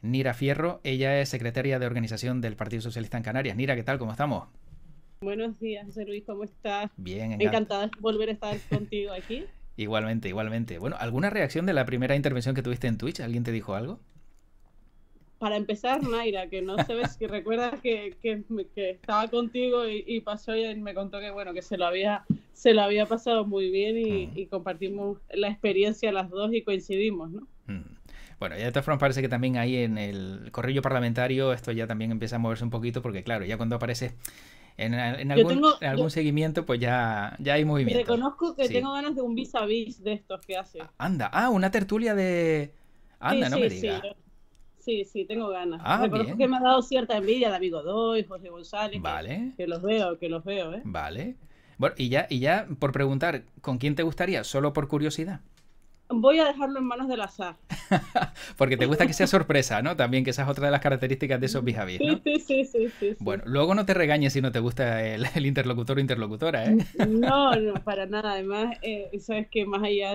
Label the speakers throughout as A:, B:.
A: Nira Fierro. Ella es secretaria de organización del Partido Socialista en Canarias. Nira, ¿qué tal? ¿Cómo estamos?
B: Buenos días, José Luis, ¿cómo estás?
A: Bien, encantado.
B: Encantada de volver a estar contigo aquí.
A: Igualmente, igualmente. Bueno, ¿alguna reacción de la primera intervención que tuviste en Twitch? ¿Alguien te dijo algo?
B: Para empezar, Naira, que no sabes si recuerdas que estaba contigo y pasó y me contó que bueno, que se lo había pasado muy bien
A: Mm,
B: y compartimos la experiencia las dos y coincidimos, ¿no?
A: mm. Bueno, ya de todas formas parece que también ahí en el corrillo parlamentario esto ya también empieza a moverse un poquito porque claro, ya cuando aparece
B: Yo tengo,
A: en
B: yo
A: algún seguimiento pues ya hay movimiento.
B: reconozco que
A: Sí.
B: tengo ganas de un vis a vis de estos que hace.
A: Anda, una tertulia de...
B: Sí,
A: Anda, no me
B: sí, sí,
A: digas.
B: sí, tengo ganas.
A: Ah,
B: Reconozco que
A: bien.
B: me ha dado cierta envidia David Godoy, José González, que,
A: Vale,
B: que los veo, ¿eh?
A: vale. Bueno, y ya por preguntar, ¿con quién te gustaría? Solo por curiosidad.
B: Voy a dejarlo en manos del azar.
A: Porque te gusta que sea sorpresa, ¿no? También que esa es otra de las características de esos vis-a-vis,
B: Sí,
A: ¿no?
B: sí, sí, sí, sí,
A: Bueno,
B: sí.
A: luego no te regañes si no te gusta el interlocutor o interlocutora, ¿eh?
B: No, no, para nada. Además, sabes que más allá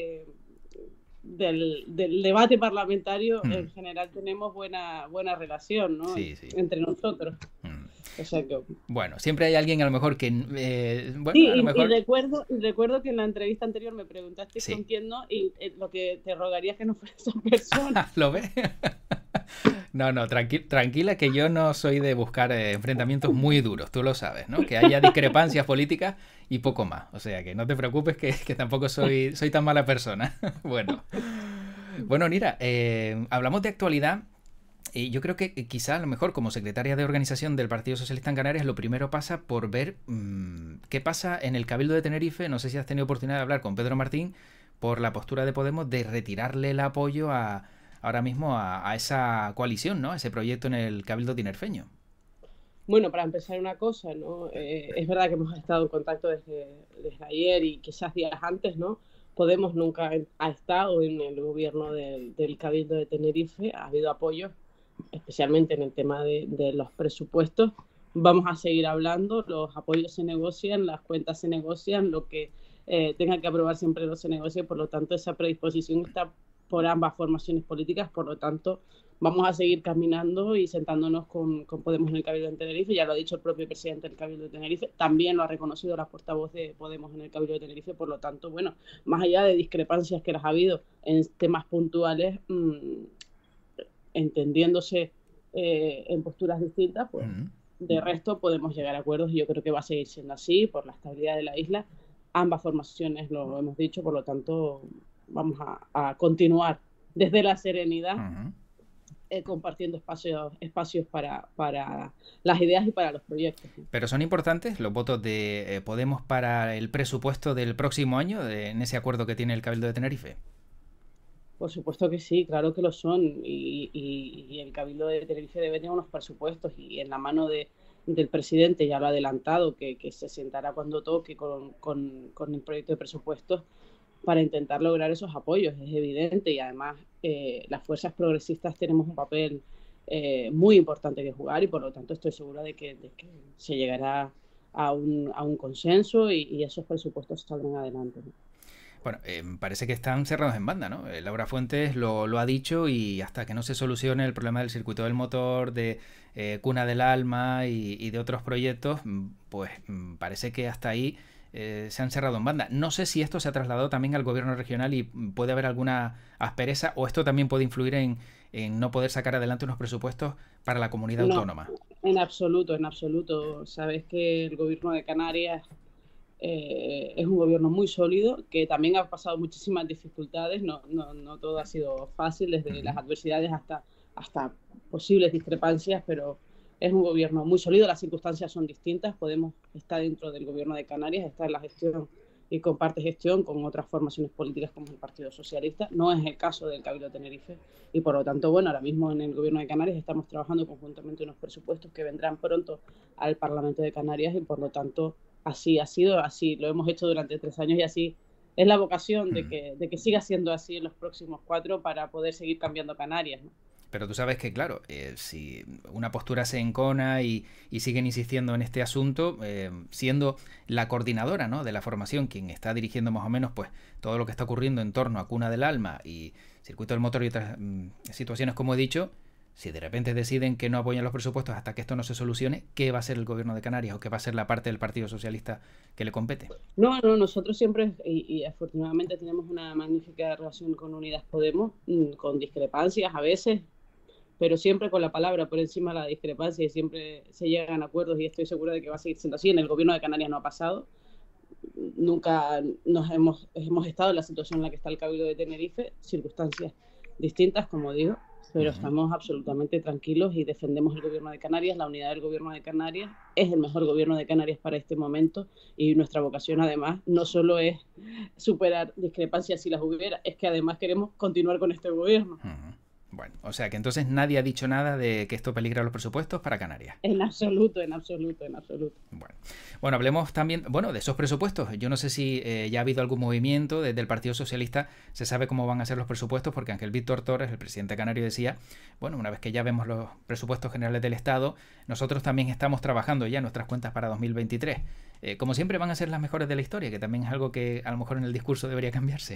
B: del debate parlamentario,
A: Hmm,
B: en general tenemos buena relación, ¿no?
A: sí, sí.
B: Entre nosotros.
A: Hmm.
B: O sea que
A: Bueno, siempre hay alguien a lo mejor que... bueno, a lo
B: sí, y
A: mejor...
B: recuerdo que en la entrevista anterior me preguntaste con
A: Sí.
B: quién no, y lo que te rogaría es que no fuera esa persona.
A: ¿Lo ves? No, no, tranquila que yo no soy de buscar enfrentamientos muy duros, tú lo sabes, ¿no? Que haya discrepancias políticas y poco más. O sea, que no te preocupes que tampoco soy tan mala persona. Bueno, bueno, mira, hablamos de actualidad y yo creo que quizá a lo mejor como secretaria de organización del Partido Socialista en Canarias lo primero pasa por ver qué pasa en el Cabildo de Tenerife. No sé si has tenido oportunidad de hablar con Pedro Martín por la postura de Podemos de retirarle el apoyo ahora mismo a esa coalición, ¿no? A ese proyecto en el Cabildo tinerfeño.
B: Bueno, para empezar una cosa, ¿no? Es verdad que hemos estado en contacto desde ayer y quizás días antes, ¿no? Podemos nunca ha estado en el gobierno del Cabildo de Tenerife, ha habido apoyo, especialmente en el tema de los presupuestos. Vamos a seguir hablando, los apoyos se negocian, las cuentas se negocian, lo que tenga que aprobar siempre no se negocia, por lo tanto esa predisposición está por ambas formaciones políticas, por lo tanto vamos a seguir caminando y sentándonos con Podemos en el Cabildo de Tenerife, ya lo ha dicho el propio presidente del Cabildo de Tenerife, también lo ha reconocido la portavoz de Podemos en el Cabildo de Tenerife, por lo tanto, bueno, más allá de discrepancias que las ha habido en temas puntuales, entendiéndose en posturas distintas, pues
A: Mm.
B: de resto podemos llegar a acuerdos y yo creo que va a seguir siendo así por la estabilidad de la isla. Ambas formaciones lo hemos dicho, por lo tanto vamos a continuar desde la serenidad
A: Ujú.
B: compartiendo espacios para las ideas y para los proyectos, ¿no?
A: Pero son importantes los votos de Podemos para el presupuesto del próximo año, en ese acuerdo que tiene el Cabildo de Tenerife.
B: Por supuesto que sí, claro que lo son. Y el Cabildo de Tenerife debe tener unos presupuestos y en la mano del presidente ya lo ha adelantado, que se sentará cuando toque con el proyecto de presupuestos para intentar lograr esos apoyos, es evidente. Y además las fuerzas progresistas tenemos un papel muy importante que jugar y por lo tanto estoy segura de que se llegará a un consenso y esos presupuestos saldrán adelante, ¿no?
A: Bueno, parece que están cerrados en banda, ¿no? Laura Fuentes lo ha dicho y hasta que no se solucione el problema del circuito del motor, de Cuna del Alma y de otros proyectos, pues parece que hasta ahí se han cerrado en banda. No sé si esto se ha trasladado también al gobierno regional y puede haber alguna aspereza o esto también puede influir en no poder sacar adelante unos presupuestos para la comunidad
B: No,
A: autónoma.
B: en absoluto, en absoluto. Sabes que el gobierno de Canarias es un gobierno muy sólido, que también ha pasado muchísimas dificultades, no todo ha sido fácil,
A: Uh
B: desde
A: -huh.
B: las adversidades hasta posibles discrepancias, pero es un gobierno muy sólido, las circunstancias son distintas, Podemos estar dentro del gobierno de Canarias, está en la gestión y comparte gestión con otras formaciones políticas como el Partido Socialista, no es el caso del Cabildo de Tenerife y por lo tanto, bueno, ahora mismo en el gobierno de Canarias estamos trabajando conjuntamente unos presupuestos que vendrán pronto al Parlamento de Canarias y por lo tanto así ha sido, así lo hemos hecho durante 3 años y así es la vocación de
A: Mm.
B: que siga siendo así en los próximos 4 para poder seguir cambiando Canarias, ¿no?
A: Pero tú sabes que, claro, si una postura se encona y siguen insistiendo en este asunto, siendo la coordinadora, ¿no?, de la formación, quien está dirigiendo más o menos pues todo lo que está ocurriendo en torno a Cuna del Alma y Circuito del Motor y otras situaciones, como he dicho, Si de repente deciden que no apoyan los presupuestos hasta que esto no se solucione, ¿qué va a hacer el gobierno de Canarias o qué va a ser la parte del Partido Socialista que le compete?
B: No, no, nosotros siempre, y afortunadamente tenemos una magnífica relación con Unidas Podemos, con discrepancias a veces, pero siempre con la palabra por encima de la discrepancia y siempre se llegan a acuerdos y estoy segura de que va a seguir siendo así. En el gobierno de Canarias no ha pasado. Nunca hemos estado en la situación en la que está el Cabildo de Tenerife, circunstancias distintas, como digo, pero estamos absolutamente tranquilos y defendemos el gobierno de Canarias, la unidad del gobierno de Canarias. Es el mejor gobierno de Canarias para este momento y nuestra vocación además no solo es superar discrepancias si las hubiera, es que además queremos continuar con este gobierno.
A: Bueno, o sea que entonces nadie ha dicho nada de que esto peligra los presupuestos para Canarias.
B: En absoluto, en absoluto, en absoluto.
A: Bueno, hablemos también, de esos presupuestos. Yo no sé si ya ha habido algún movimiento desde el Partido Socialista, se sabe cómo van a ser los presupuestos, porque Ángel Víctor Torres, el presidente canario, decía, bueno, una vez que ya vemos los presupuestos generales del Estado, nosotros también estamos trabajando ya en nuestras cuentas para 2023. Como siempre van a ser las mejores de la historia, que también es algo que a lo mejor en el discurso debería cambiarse.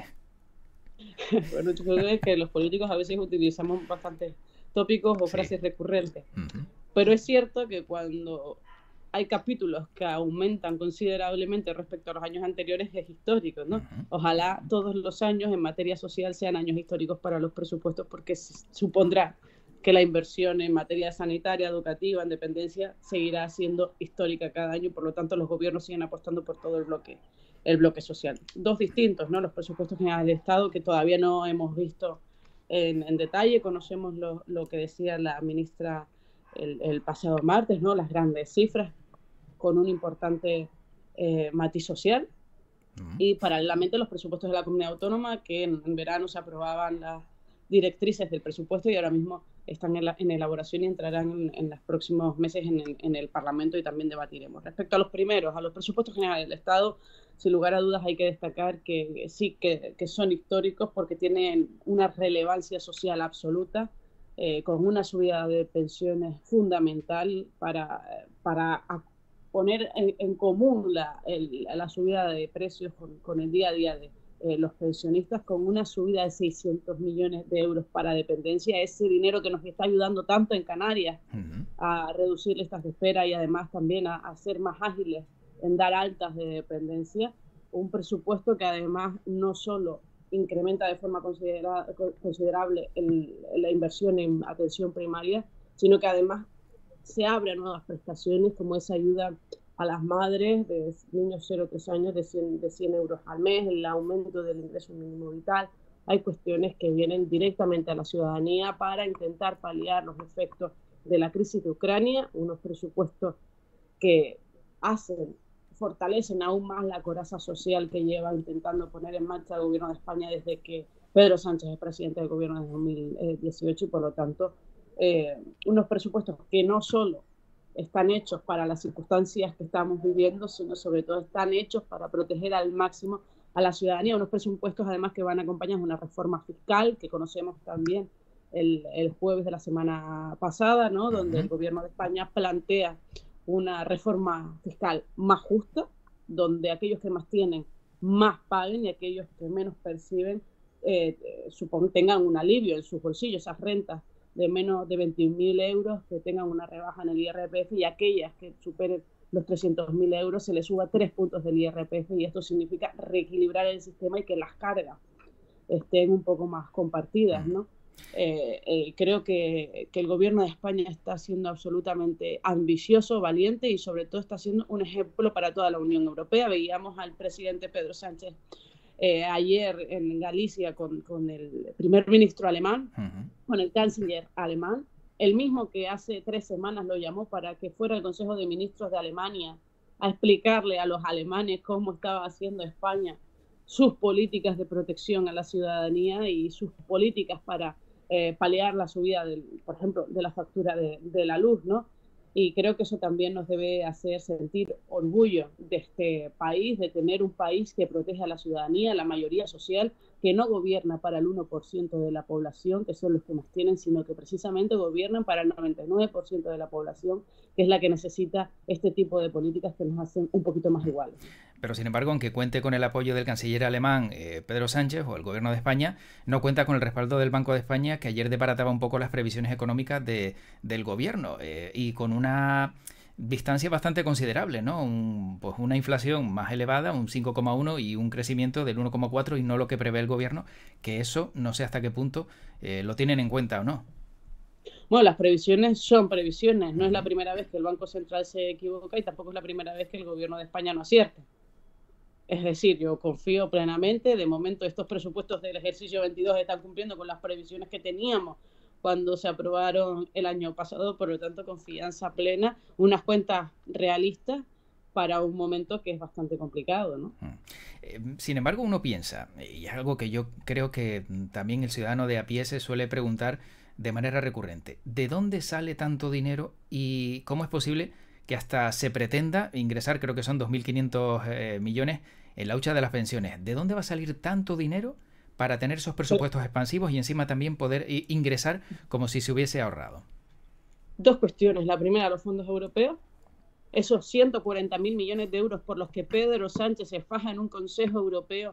B: Bueno, yo creo que los políticos a veces utilizamos bastantes tópicos o frases recurrentes, pero es cierto que cuando hay capítulos que aumentan considerablemente respecto a los años anteriores es histórico, ¿no? Ojalá todos los años en materia social sean años históricos para los presupuestos, porque supondrá que la inversión en materia sanitaria, educativa, en dependencia, seguirá siendo histórica cada año, por lo tanto los gobiernos siguen apostando por todo el bloque social. Dos distintos, ¿no? Los presupuestos generales del Estado, que todavía no hemos visto en detalle, conocemos lo que decía la ministra el pasado martes, ¿no? Las grandes cifras, con un importante matiz social, y paralelamente los presupuestos de la comunidad autónoma, que en verano se aprobaban las directrices del presupuesto y ahora mismo están en elaboración y entrarán en los próximos meses en el Parlamento y también debatiremos. Respecto a los primeros, a los presupuestos generales del Estado, sin lugar a dudas hay que destacar que sí, que son históricos porque tienen una relevancia social absoluta, con una subida de pensiones fundamental para poner en común la subida de precios con el día a día de los pensionistas, con una subida de 600 millones de euros para dependencia, ese dinero que nos está ayudando tanto en Canarias a reducir listas de espera y además también a ser más ágiles en dar altas de dependencia, un presupuesto que además no solo incrementa de forma considerable la inversión en atención primaria, sino que además se abren nuevas prestaciones como esa ayuda a las madres de niños 0 a 3 años de 100 euros al mes, el aumento del ingreso mínimo vital. Hay cuestiones que vienen directamente a la ciudadanía para intentar paliar los efectos de la crisis de Ucrania, unos presupuestos que fortalecen aún más la coraza social que lleva intentando poner en marcha el gobierno de España desde que Pedro Sánchez es presidente del gobierno en 2018 y por lo tanto unos presupuestos que no solo están hechos para las circunstancias que estamos viviendo, sino sobre todo están hechos para proteger al máximo a la ciudadanía, unos presupuestos además que van acompañados de una reforma fiscal que conocemos también el jueves de la semana pasada, ¿no? Donde el gobierno de España plantea una reforma fiscal más justa, donde aquellos que más tienen más paguen y aquellos que menos perciben tengan un alivio en sus bolsillos, esas rentas de menos de 21.000 euros que tengan una rebaja en el IRPF y aquellas que superen los 300.000 euros se les suba 3 puntos del IRPF y esto significa reequilibrar el sistema y que las cargas estén un poco más compartidas, ¿no? Creo que el gobierno de España está siendo absolutamente ambicioso, valiente y sobre todo está siendo un ejemplo para toda la Unión Europea. Veíamos al presidente Pedro Sánchez ayer en Galicia con el primer ministro alemán, con el canciller alemán, el mismo que hace 3 semanas lo llamó para que fuera al Consejo de Ministros de Alemania a explicarle a los alemanes cómo estaba haciendo España sus políticas de protección a la ciudadanía y sus políticas para paliar la subida, por ejemplo, de la factura de la luz, ¿no? Y creo que eso también nos debe hacer sentir orgullo de este país, de tener un país que protege a la ciudadanía, a la mayoría social, que no gobierna para el 1% de la población, que son los que más tienen, sino que precisamente gobiernan para el 99% de la población, que es la que necesita este tipo de políticas que nos hacen un poquito más iguales.
A: Pero sin embargo, aunque cuente con el apoyo del canciller alemán Pedro Sánchez o el gobierno de España, no cuenta con el respaldo del Banco de España, que ayer desbarataba un poco las previsiones económicas del gobierno y con una distancia bastante considerable, ¿no? Pues una inflación más elevada, un 5,1 y un crecimiento del 1,4 y no lo que prevé el gobierno, que eso no sé hasta qué punto lo tienen en cuenta o no.
B: Bueno, las previsiones son previsiones. No es la primera vez que el Banco Central se equivoca y tampoco es la primera vez que el gobierno de España no acierta. Es decir, yo confío plenamente. De momento, estos presupuestos del ejercicio 22 están cumpliendo con las previsiones que teníamos cuando se aprobaron el año pasado. Por lo tanto, confianza plena, unas cuentas realistas para un momento que es bastante complicado, ¿no?
A: Sin embargo, uno piensa, y es algo que yo creo que también el ciudadano de a pie se suele preguntar de manera recurrente, ¿de dónde sale tanto dinero y cómo es posible que hasta se pretenda ingresar, creo que son 2.500 millones, en la hucha de las pensiones? ¿De dónde va a salir tanto dinero para tener esos presupuestos expansivos y encima también poder ingresar como si se hubiese ahorrado?
B: Dos cuestiones. La primera, los fondos europeos. Esos 140.000 millones de euros por los que Pedro Sánchez se faja en un Consejo Europeo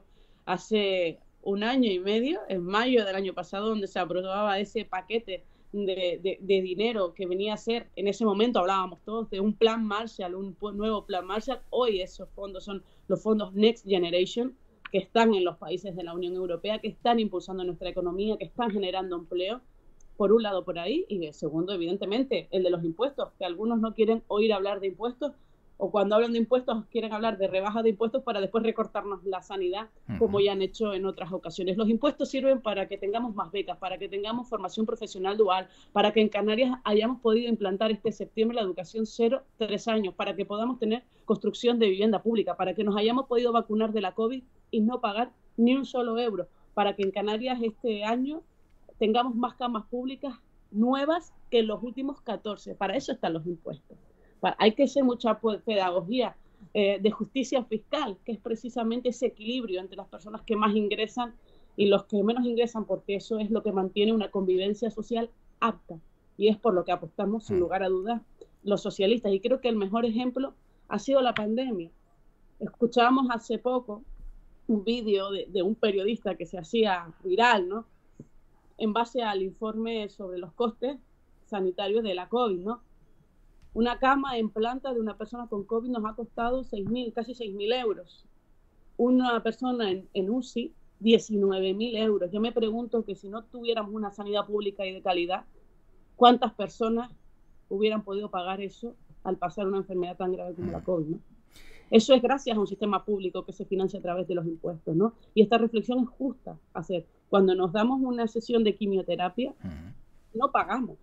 B: hace un año y medio, en mayo del año pasado, donde se aprobaba ese paquete de dinero que venía a ser, en ese momento hablábamos todos de un plan Marshall, un nuevo plan Marshall. Hoy esos fondos son los fondos Next Generation, que están en los países de la Unión Europea, que están impulsando nuestra economía, que están generando empleo. Por un lado por ahí, y de segundo, evidentemente, el de los impuestos, que algunos no quieren oír hablar de impuestos, o cuando hablan de impuestos quieren hablar de rebaja de impuestos para después recortarnos la sanidad, como ya han hecho en otras ocasiones. Los impuestos sirven para que tengamos más becas, para que tengamos formación profesional dual, para que en Canarias hayamos podido implantar este septiembre la educación 0-3 años, para que podamos tener construcción de vivienda pública, para que nos hayamos podido vacunar de la COVID y no pagar ni un solo euro, para que en Canarias este año tengamos más camas públicas nuevas que en los últimos 14. Para eso están los impuestos. Hay que hacer mucha pedagogía de justicia fiscal, que es precisamente ese equilibrio entre las personas que más ingresan y los que menos ingresan, porque eso es lo que mantiene una convivencia social apta. Y es por lo que apostamos, sin lugar a dudas, los socialistas. Y creo que el mejor ejemplo ha sido la pandemia. Escuchábamos hace poco un vídeo de un periodista que se hacía viral, ¿no?, en base al informe sobre los costes sanitarios de la COVID, ¿no? Una cama en planta de una persona con COVID nos ha costado casi 6.000 euros. Una persona en UCI, 19.000 euros. Yo me pregunto que si no tuviéramos una sanidad pública y de calidad, ¿cuántas personas hubieran podido pagar eso al pasar una enfermedad tan grave como la COVID, ¿no? Eso es gracias a un sistema público que se financia a través de los impuestos, ¿no? Y esta reflexión es justa hacer. Cuando nos damos una sesión de quimioterapia, no pagamos.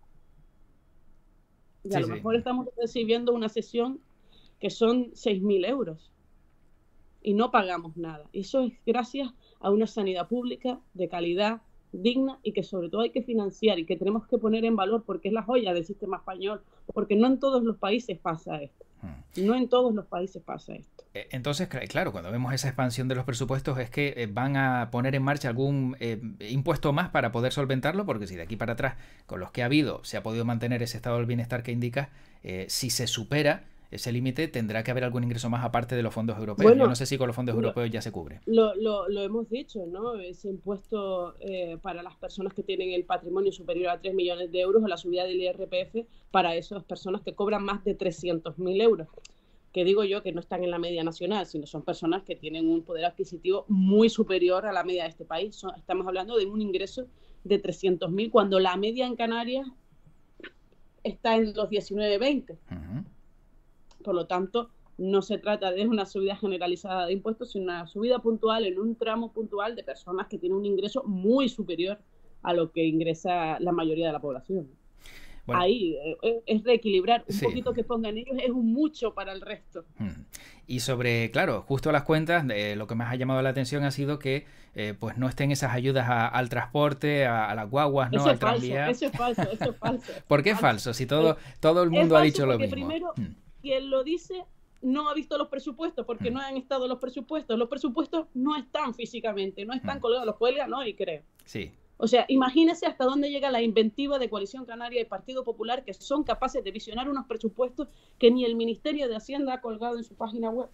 B: Y a lo mejor estamos recibiendo una sesión que son 6.000 euros y no pagamos nada. Eso es gracias a una sanidad pública de calidad, digna, y que sobre todo hay que financiar y que tenemos que poner en valor porque es la joya del sistema español, porque no en todos los países pasa esto. No en todos los países pasa esto.
A: Entonces, claro, cuando vemos esa expansión de los presupuestos es que van a poner en marcha algún impuesto más para poder solventarlo, porque si de aquí para atrás, con los que ha habido, se ha podido mantener ese estado del bienestar que indica, si se supera ese límite, tendrá que haber algún ingreso más aparte de los fondos europeos. Bueno, yo no sé si con los fondos europeos ya se cubre.
B: Lo hemos dicho, ¿no? Ese impuesto para las personas que tienen el patrimonio superior a 3 millones de euros, o la subida del IRPF para esas personas que cobran más de 300.000 euros. Que digo yo que no están en la media nacional, sino son personas que tienen un poder adquisitivo muy superior a la media de este país. Estamos hablando de un ingreso de 300.000, cuando la media en Canarias está en los 19-20. Por lo tanto, no se trata de una subida generalizada de impuestos, sino una subida puntual en un tramo puntual de personas que tienen un ingreso muy superior a lo que ingresa la mayoría de la población. Bueno, ahí es reequilibrar. Un poquito que pongan ellos es un mucho para el resto.
A: Y sobre, claro, justo las cuentas, lo que más ha llamado la atención ha sido que pues no estén esas ayudas al transporte, a las guaguas, ¿no? Al tranvía.
B: Eso es falso.
A: ¿Por qué es falso? Si todo el mundo ha dicho lo mismo.
B: Primero, quien lo dice no ha visto los presupuestos porque no han estado los presupuestos no están físicamente, no están colgados, los cuelgan, ¿no? Y creo.
A: Sí.
B: O sea, imagínese hasta dónde llega la inventiva de Coalición Canaria y Partido Popular, que son capaces de visionar unos presupuestos que ni el Ministerio de Hacienda ha colgado en su página web.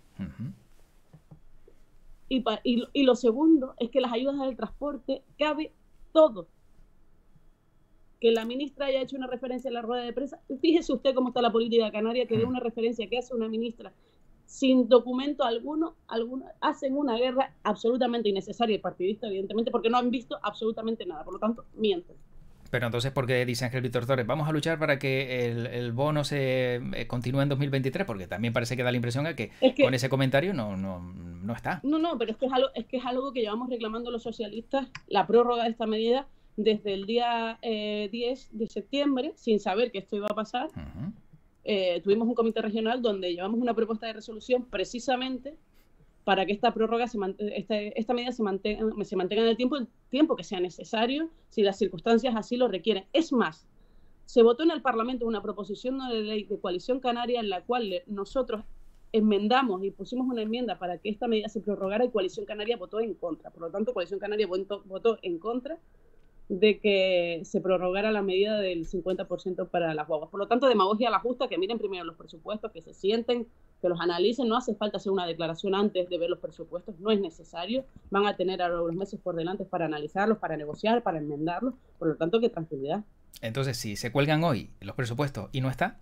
B: Y lo segundo es que las ayudas del transporte cabe todo. Que la ministra haya hecho una referencia en la rueda de prensa. Fíjese usted cómo está la política canaria, que de una referencia que hace una ministra sin documento alguno, hacen una guerra absolutamente innecesaria y partidista, evidentemente, porque no han visto absolutamente nada. Por lo tanto, mienten.
A: Pero entonces, ¿por qué dice Ángel Víctor Torres? Vamos a luchar para que el bono se continúe en 2023, porque también parece que da la impresión de que con ese comentario no está.
B: No, pero es que es algo que llevamos reclamando los socialistas, la prórroga de esta medida, desde el día 10 de septiembre, sin saber que esto iba a pasar. Tuvimos un comité regional donde llevamos una propuesta de resolución precisamente para que esta prórroga, esta medida se mantenga en el tiempo que sea necesario, si las circunstancias así lo requieren. Es más, se votó en el Parlamento una proposición de ley de Coalición Canaria en la cual nosotros enmendamos y pusimos una enmienda para que esta medida se prorrogara y Coalición Canaria votó en contra. Por lo tanto, Coalición Canaria votó en contra de que se prorrogara la medida del 50% para las guaguas. Por lo tanto, demagogia a la justa, que miren primero los presupuestos, que se sienten, que los analicen. No hace falta hacer una declaración antes de ver los presupuestos, no es necesario. Van a tener ahora unos meses por delante para analizarlos, para negociar, para enmendarlos. Por lo tanto, que tranquilidad.
A: Entonces, si se cuelgan hoy los presupuestos y no está,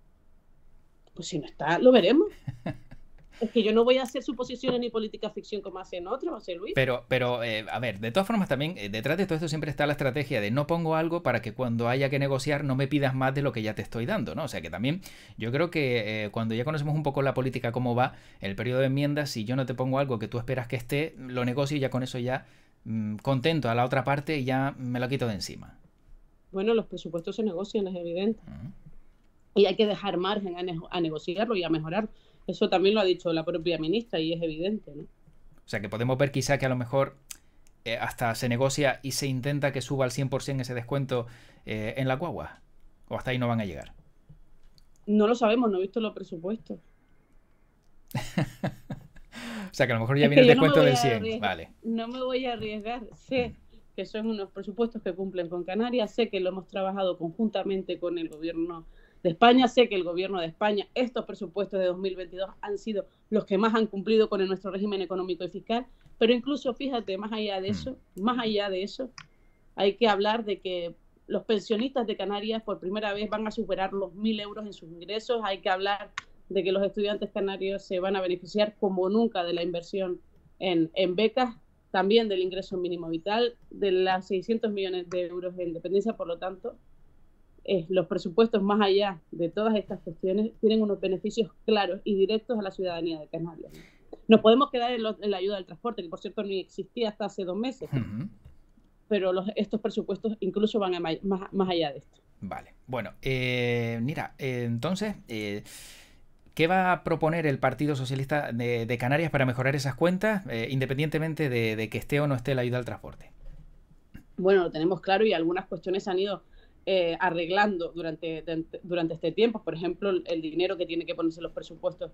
B: pues si no está, lo veremos. Es que yo no voy a hacer suposiciones ni política ficción como hacen otros, José Luis.
A: Pero a ver, de todas formas también, detrás de todo esto siempre está la estrategia de no pongo algo para que cuando haya que negociar no me pidas más de lo que ya te estoy dando, ¿no? O sea que también yo creo que cuando ya conocemos un poco la política, cómo va, el periodo de enmiendas, si yo no te pongo algo que tú esperas que esté, lo negocio y ya con eso ya contento a la otra parte y ya me lo quito de encima.
B: Bueno, los presupuestos se negocian, es evidente. Y hay que dejar margen a negociarlo y a mejorar. Eso también lo ha dicho la propia ministra y es evidente, ¿no?
A: O sea que podemos ver quizá que a lo mejor hasta se negocia y se intenta que suba al 100% ese descuento en la guagua. ¿O hasta ahí no van a llegar?
B: No lo sabemos, no he visto los presupuestos.
A: O sea que a lo mejor ya viene el descuento del 100. Vale.
B: No me voy a arriesgar. Sé que son unos presupuestos que cumplen con Canarias. Sé que lo hemos trabajado conjuntamente con el gobierno de España. Sé que el gobierno de España, estos presupuestos de 2022 han sido los que más han cumplido con nuestro régimen económico y fiscal, pero incluso, fíjate, más allá de eso, hay que hablar de que los pensionistas de Canarias por primera vez van a superar los 1.000 euros en sus ingresos. Hay que hablar de que los estudiantes canarios se van a beneficiar como nunca de la inversión en becas, también del ingreso mínimo vital, de las 600 millones de euros de independencia. Por lo tanto, los presupuestos, más allá de todas estas cuestiones, tienen unos beneficios claros y directos a la ciudadanía de Canarias. Nos podemos quedar en la ayuda del transporte, que por cierto ni existía hasta hace 2 meses, pero estos presupuestos incluso van más allá de esto.
A: Vale, bueno, mira, entonces, ¿qué va a proponer el Partido Socialista de Canarias para mejorar esas cuentas, independientemente de que esté o no esté la ayuda al transporte?
B: Bueno, lo tenemos claro y algunas cuestiones han ido arreglando durante este tiempo. Por ejemplo, el dinero que tiene que ponerse los presupuestos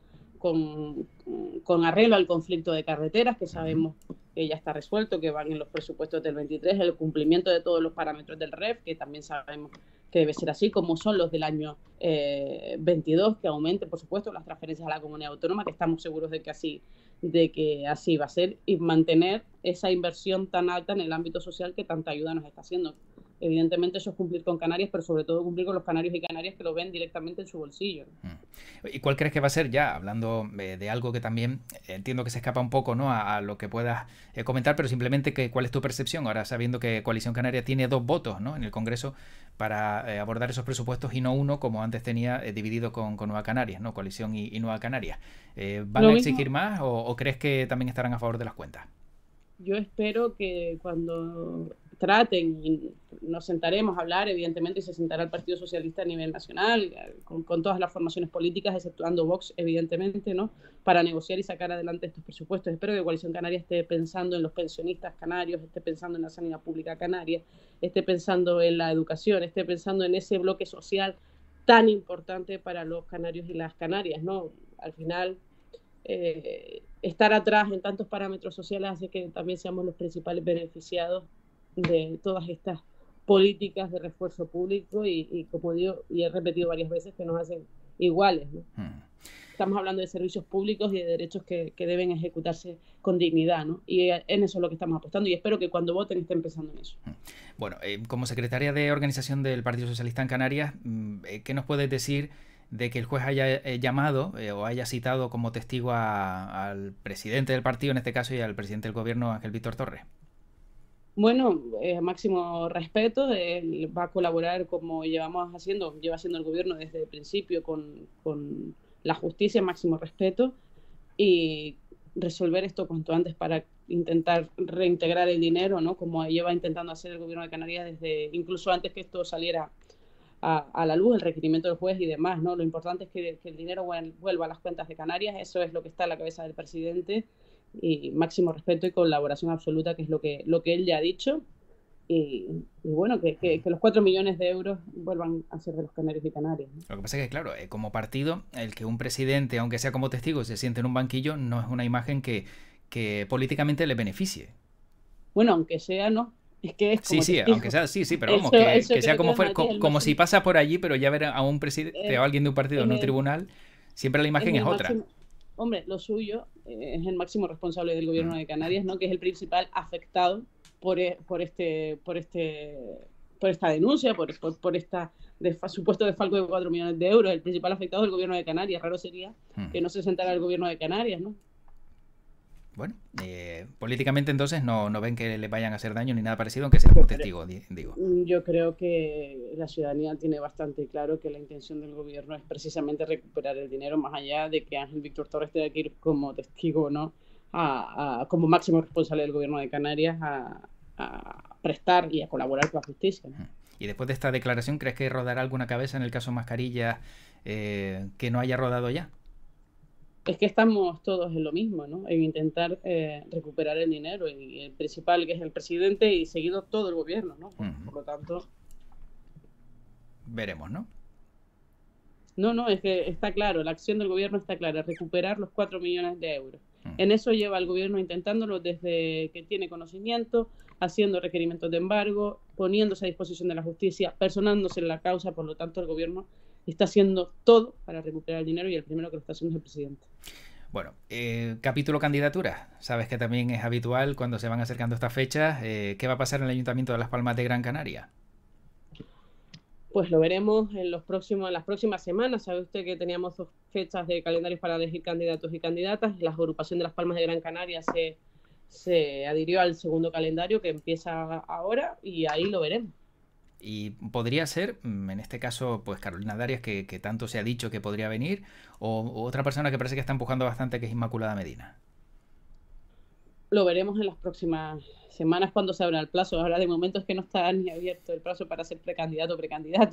B: con arreglo al conflicto de carreteras, que sabemos que ya está resuelto, que van en los presupuestos del 23, el cumplimiento de todos los parámetros del REF, que también sabemos que debe ser así, como son los del año 22, que aumente, por supuesto, las transferencias a la comunidad autónoma, que estamos seguros de que así va a ser, y mantener esa inversión tan alta en el ámbito social que tanta ayuda nos está haciendo. Evidentemente eso es cumplir con Canarias, pero sobre todo cumplir con los canarios y canarias que lo ven directamente en su bolsillo.
A: ¿Y cuál crees que va a ser, ya hablando de algo que también entiendo que se escapa un poco, ¿no?, a lo que puedas comentar, pero simplemente cuál es tu percepción ahora sabiendo que Coalición Canaria tiene 2 votos, ¿no?, en el Congreso para abordar esos presupuestos y no uno como antes tenía dividido con Nueva Canarias, ¿no?, Coalición y Nueva Canarias? ¿Van a exigir más o crees que también estarán a favor de las cuentas?
B: Yo espero que cuando traten y nos sentaremos a hablar, evidentemente, y se sentará el Partido Socialista a nivel nacional, con todas las formaciones políticas, exceptuando Vox, evidentemente, ¿no?, para negociar y sacar adelante estos presupuestos. Espero que Coalición Canaria esté pensando en los pensionistas canarios, esté pensando en la sanidad pública canaria, esté pensando en la educación, esté pensando en ese bloque social tan importante para los canarios y las canarias, ¿no? al final estar atrás en tantos parámetros sociales hace que también seamos los principales beneficiados de todas estas políticas de refuerzo público y como digo, y he repetido varias veces, que nos hacen iguales, ¿no? Estamos hablando de servicios públicos y de derechos que deben ejecutarse con dignidad, ¿no? Y en eso es lo que estamos apostando y espero que cuando voten estén pensando en eso.
A: Bueno, como secretaria de organización del Partido Socialista en Canarias, ¿qué nos puedes decir de que el juez haya llamado o haya citado como testigo al presidente del partido, en este caso, y al presidente del gobierno, Ángel Víctor Torres?
B: Bueno, máximo respeto, él va a colaborar como lleva haciendo el gobierno desde el principio con la justicia, máximo respeto, y resolver esto cuanto antes para intentar reintegrar el dinero, ¿no? Como lleva intentando hacer el gobierno de Canarias desde incluso antes que esto saliera a la luz, el requerimiento del juez y demás, ¿no? Lo importante es que el dinero vuelva a las cuentas de Canarias, eso es lo que está en la cabeza del presidente, y máximo respeto y colaboración absoluta, que es lo que él ya ha dicho, y bueno, que los 4 millones de euros vuelvan a ser de los canarios y canarias, ¿no?
A: Lo que pasa es que, claro, como partido, el que un presidente, aunque sea como testigo, se siente en un banquillo, no es una imagen que políticamente le beneficie.
B: Bueno, aunque sea, no. Es que es como
A: sí,
B: testigo.
A: Aunque sea, sí, pero vamos, que sea como si pasa por allí, pero ya ver a un presidente o a alguien de un partido en un tribunal, siempre la imagen es otra.
B: Hombre, lo suyo es el máximo responsable del gobierno de Canarias, ¿no? Que es el principal afectado por esta denuncia, por esta supuesto desfalco de 4 millones de euros. El principal afectado es el gobierno de Canarias. Raro sería que no se sentara el gobierno de Canarias, ¿no?
A: Bueno, políticamente entonces no ven que le vayan a hacer daño ni nada parecido, aunque sea por testigo, digo.
B: Yo creo que la ciudadanía tiene bastante claro que la intención del gobierno es precisamente recuperar el dinero, más allá de que Ángel Víctor Torres esté aquí como testigo, ¿no? Como máximo responsable del gobierno de Canarias a prestar y a colaborar con la justicia, ¿no?
A: Y después de esta declaración, ¿crees que rodará alguna cabeza en el caso Mascarilla que no haya rodado ya?
B: Es que estamos todos en lo mismo, ¿no? En intentar recuperar el dinero, y el principal, que es el presidente, y seguido todo el gobierno, ¿no? Por lo tanto...
A: Veremos, ¿no?
B: No, es que está claro, la acción del gobierno está clara, recuperar los 4 millones de euros. En eso lleva el gobierno intentándolo desde que tiene conocimiento, haciendo requerimientos de embargo, poniéndose a disposición de la justicia, personándose en la causa. Por lo tanto, el gobierno está haciendo todo para recuperar el dinero, y el primero que lo está haciendo es el presidente.
A: Bueno, capítulo candidaturas. Sabes que también es habitual cuando se van acercando estas fechas. ¿Qué va a pasar en el Ayuntamiento de Las Palmas de Gran Canaria?
B: Pues lo veremos en las próximas semanas. Sabe usted que teníamos 2 fechas de calendarios para elegir candidatos y candidatas. La agrupación de Las Palmas de Gran Canaria se adhirió al segundo calendario, que empieza ahora, y ahí lo veremos.
A: Y podría ser, en este caso, pues Carolina Darias, que tanto se ha dicho que podría venir, o otra persona que parece que está empujando bastante, que es Inmaculada Medina.
B: Lo veremos en las próximas semanas cuando se abra el plazo. Ahora de momento es que no está ni abierto el plazo para ser precandidato o precandidata.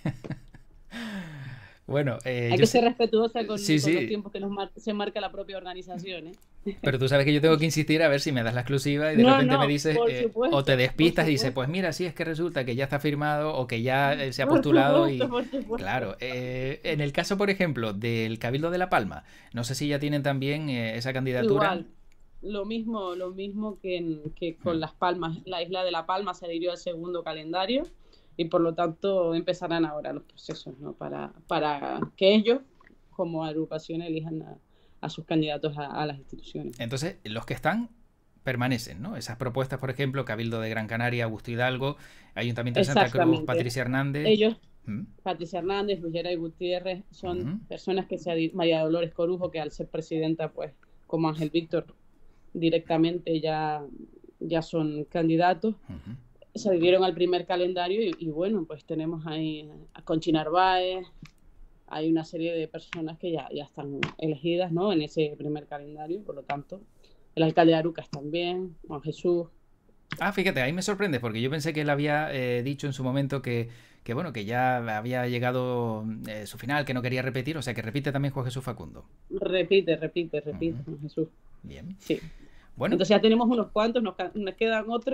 A: Bueno,
B: hay que ser respetuosa con los tiempos que se marca la propia organización, ¿eh?
A: Pero tú sabes que yo tengo que insistir a ver si me das la exclusiva y de repente me dices, o te despistas y dices, pues mira, sí, es que resulta que ya está firmado o que ya se ha postulado.
B: Por supuesto.
A: Claro, en el caso, por ejemplo, del Cabildo de La Palma, no sé si ya tienen también esa candidatura.
B: Igual, lo mismo que con Las Palmas. La isla de La Palma se adhirió al segundo calendario, y por lo tanto empezarán ahora los procesos, ¿no? Para que ellos, como agrupación, elijan a sus candidatos a las instituciones.
A: Entonces, los que están permanecen, ¿no? Esas propuestas, por ejemplo, Cabildo de Gran Canaria, Augusto Hidalgo, Ayuntamiento de Santa Cruz, Patricia Hernández.
B: Ellos, Patricia Hernández, Luis Geray Gutiérrez, son personas que María Dolores Corujo, que al ser presidenta, pues, como Ángel Víctor, directamente ya son candidatos. Se adhirieron al primer calendario y bueno, pues tenemos ahí a Conchi Narváez, hay una serie de personas que ya están elegidas, ¿no? En ese primer calendario. Por lo tanto, el alcalde de Arucas también, Juan Jesús.
A: Fíjate, ahí me sorprende, porque yo pensé que él había dicho en su momento que ya había llegado su final, que no quería repetir, o sea que repite también Juan Jesús Facundo.
B: Repite Juan Jesús.
A: Bien.
B: Sí.
A: Bueno.
B: Entonces ya tenemos unos cuantos, nos quedan otros,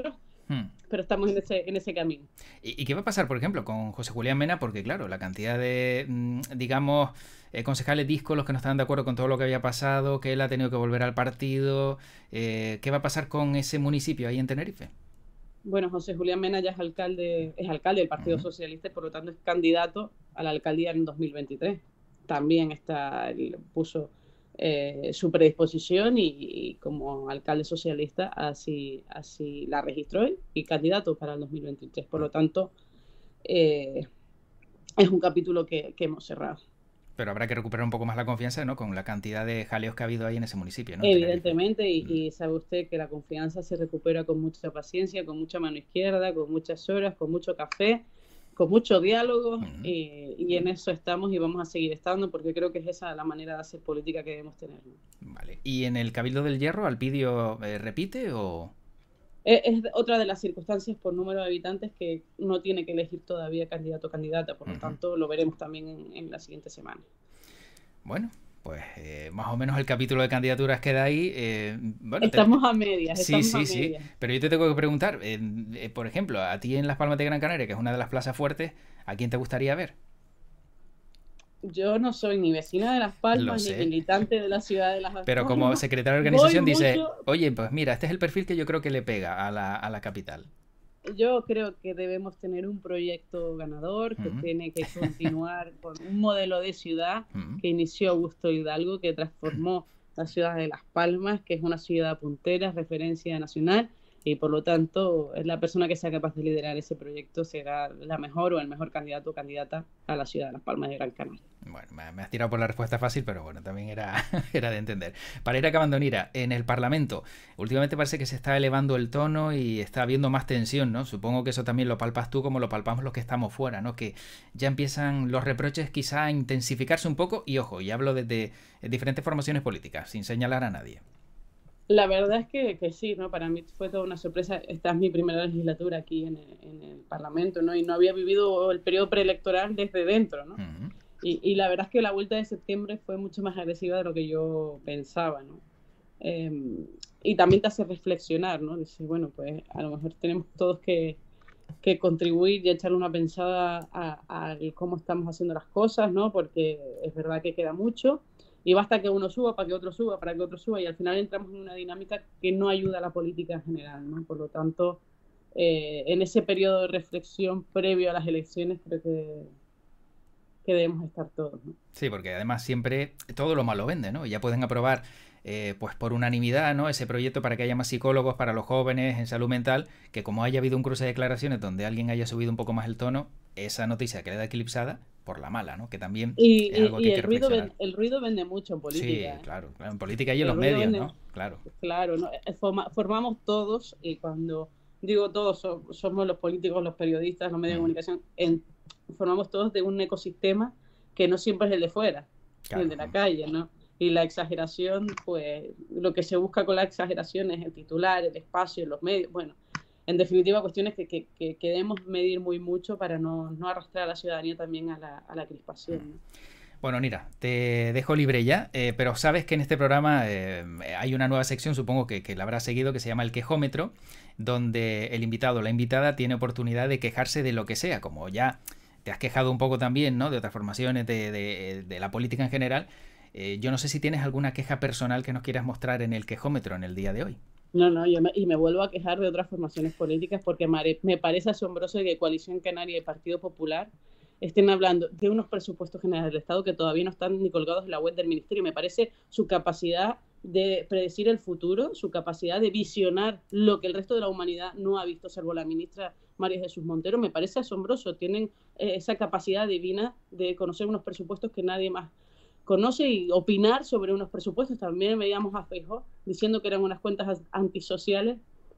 B: pero estamos en ese camino.
A: ¿Y qué va a pasar, por ejemplo, con José Julián Mena? Porque, claro, la cantidad de, digamos, concejales díscolos que no estaban de acuerdo con todo lo que había pasado, que él ha tenido que volver al partido. ¿Qué va a pasar con ese municipio ahí en Tenerife?
B: Bueno, José Julián Mena ya es alcalde del Partido Socialista y por lo tanto es candidato a la alcaldía en 2023. También puso su predisposición y como alcalde socialista así la registró y candidato para el 2023. Por lo tanto, es un capítulo que hemos cerrado.
A: Pero habrá que recuperar un poco más la confianza, ¿no? Con la cantidad de jaleos que ha habido ahí en ese municipio, ¿no?
B: Evidentemente, y sabe usted que la confianza se recupera con mucha paciencia, con mucha mano izquierda, con muchas horas, con mucho café, con mucho diálogo, y en eso estamos y vamos a seguir estando, porque creo que es esa la manera de hacer política que debemos tener, ¿no?
A: Vale. ¿Y en el Cabildo del Hierro, Alpidio repite o...?
B: Es otra de las circunstancias por número de habitantes que no tiene que elegir todavía candidato o candidata, por lo tanto lo veremos también en la siguiente semana.
A: Bueno, pues más o menos el capítulo de candidaturas queda ahí. Bueno,
B: estamos a medias.
A: Sí. Pero yo te tengo que preguntar, por ejemplo, a ti en Las Palmas de Gran Canaria, que es una de las plazas fuertes, ¿a quién te gustaría ver?
B: Yo no soy ni vecina de Las Palmas, ni militante de la ciudad de Las Palmas.
A: Pero como secretaria de organización dice, oye, pues mira, este es el perfil que yo creo que le pega a la capital.
B: Yo creo que debemos tener un proyecto ganador, que tiene que continuar con un modelo de ciudad que inició Augusto Hidalgo, que transformó la ciudad de Las Palmas, que es una ciudad puntera, referencia nacional, y por lo tanto la persona que sea capaz de liderar ese proyecto será la mejor o el mejor candidato o candidata a la ciudad de Las Palmas de Gran Canaria.
A: Bueno, me has tirado por la respuesta fácil, pero bueno, también era de entender. Para ir acabando, Nira, en el Parlamento, últimamente parece que se está elevando el tono y está habiendo más tensión, ¿no? Supongo que eso también lo palpas tú como lo palpamos los que estamos fuera, ¿no? Que ya empiezan los reproches quizá a intensificarse un poco, y ojo, y hablo desde diferentes formaciones políticas, sin señalar a nadie.
B: La verdad es que sí, ¿no? Para mí fue toda una sorpresa. Esta es mi primera legislatura aquí en el Parlamento, ¿no? Y no había vivido el periodo preelectoral desde dentro, ¿no? Y la verdad es que la vuelta de septiembre fue mucho más agresiva de lo que yo pensaba, ¿no? Y también te hace reflexionar, ¿no? Dices, bueno, pues a lo mejor tenemos todos que contribuir y echarle una pensada a cómo estamos haciendo las cosas, ¿no? Porque es verdad que queda mucho. Y basta que uno suba para que otro suba, para que otro suba, y al final entramos en una dinámica que no ayuda a la política en general, ¿no? Por lo tanto, en ese periodo de reflexión previo a las elecciones creo que debemos estar todos, ¿no?
A: Sí, porque además siempre todo lo malo vende, ¿no? Ya pueden aprobar pues por unanimidad, ¿no? Ese proyecto para que haya más psicólogos para los jóvenes en salud mental, que como haya habido un cruce de declaraciones donde alguien haya subido un poco más el tono, esa noticia queda eclipsada por la mala, ¿no? Que también es algo que hay que reflexionar.
B: El ruido vende mucho en política.
A: Sí, claro, en política y en los medios, ¿no? Claro.
B: Claro, ¿no? Formamos todos, y cuando digo todos, somos los políticos, los periodistas, los medios de comunicación, formamos todos de un ecosistema que no siempre es el de fuera, claro, el de la calle, ¿no? Y la exageración, pues lo que se busca con la exageración es el titular, el espacio, los medios, bueno, en definitiva cuestiones que debemos medir muy mucho para no arrastrar a la ciudadanía también a la crispación, ¿no?
A: Bueno, Nira, te dejo libre ya, pero sabes que en este programa hay una nueva sección, supongo que la habrás seguido, que se llama El Quejómetro, donde el invitado o la invitada tiene oportunidad de quejarse de lo que sea, como ya te has quejado un poco también, ¿no? De otras formaciones, de la política en general. Yo no sé si tienes alguna queja personal que nos quieras mostrar en el Quejómetro en el día de hoy.
B: No, me vuelvo a quejar de otras formaciones políticas porque me parece asombroso que Coalición Canaria y Partido Popular estén hablando de unos presupuestos generales del Estado que todavía no están ni colgados en la web del Ministerio. Me parece su capacidad de predecir el futuro, su capacidad de visionar lo que el resto de la humanidad no ha visto, salvo la ministra María Jesús Montero, me parece asombroso. Tienen esa capacidad divina de conocer unos presupuestos que nadie más conoce y opinar sobre unos presupuestos. También veíamos a Feijóo diciendo que eran unas cuentas antisociales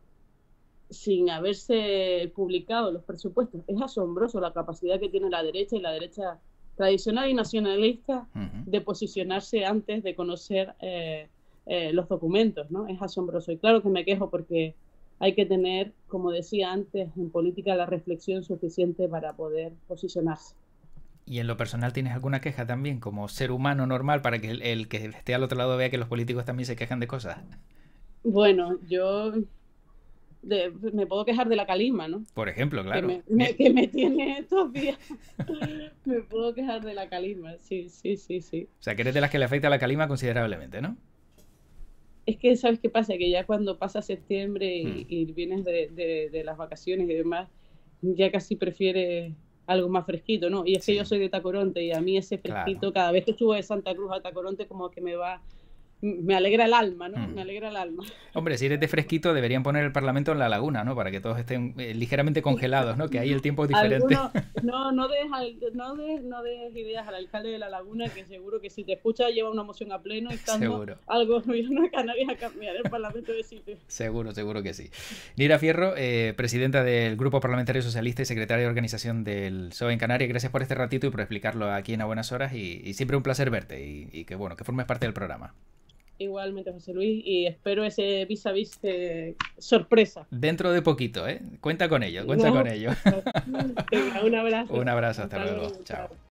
B: sin haberse publicado los presupuestos. Es asombroso la capacidad que tiene la derecha y la derecha tradicional y nacionalista de posicionarse antes de conocer los documentos, ¿no? Es asombroso. Y claro que me quejo porque hay que tener, como decía antes, en política la reflexión suficiente para poder posicionarse.
A: ¿Y en lo personal tienes alguna queja también, como ser humano normal, para que el que esté al otro lado vea que los políticos también se quejan de cosas?
B: Bueno, yo me puedo quejar de la calima, ¿no?
A: Por ejemplo, claro.
B: Que me tiene estos días. Me puedo quejar de la calima, sí.
A: O sea, que eres de las que le afecta la calima considerablemente, ¿no?
B: Es que, ¿sabes qué pasa? Que ya cuando pasa septiembre y vienes de las vacaciones y demás, ya casi prefieres algo más fresquito, ¿no? Y es que yo soy de Tacoronte y a mí ese fresquito, cada vez que subo de Santa Cruz a Tacoronte, como que me alegra el alma, ¿no? Me alegra el alma.
A: Hombre, si eres de fresquito, deberían poner el Parlamento en la laguna, ¿no? Para que todos estén ligeramente congelados, ¿no? Que ahí el tiempo es diferente.
B: No des ideas al alcalde de la laguna, que seguro que si te escucha lleva una moción a pleno y estando al gobierno de Canarias a cambiar el Parlamento de sitio.
A: Seguro que sí. Nira Fierro, presidenta del Grupo Parlamentario Socialista y secretaria de organización del PSOE en Canarias, gracias por este ratito y por explicarlo aquí en A Buenas Horas y siempre un placer verte y que formes parte del programa.
B: Igualmente, José Luis, y espero ese vis a vis sorpresa.
A: Dentro de poquito, ¿eh? Cuenta con ello.
B: Venga, un abrazo.
A: Un abrazo, hasta luego. Chao.